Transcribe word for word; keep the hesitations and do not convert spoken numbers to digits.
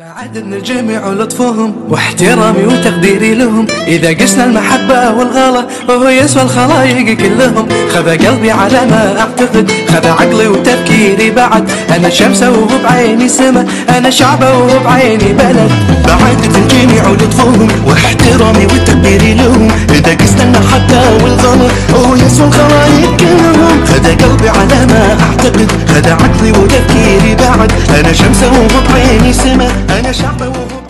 بعد من الجميع ولطفهم واحترامي وتقديري لهم، إذا قسنا المحبة والغلا وهو يسوى الخلايق كلهم. خذ قلبي على ما أعتقد، خذ عقلي وتفكيري بعد. أنا شمسة وهو بعيني سما، أنا شعبه وهو بعيني بلد. بعد الجميع ولطفهم واحترامي وتقديري لهم، إذا قسنا المحبة والغلا وهو يسوى الخلايق كلهم. خذ قلبي على ما أعتقد، خذ عقلي وتفكيري بعد. أنا شمسة وهو بعيني سما، أنا شعبه وهو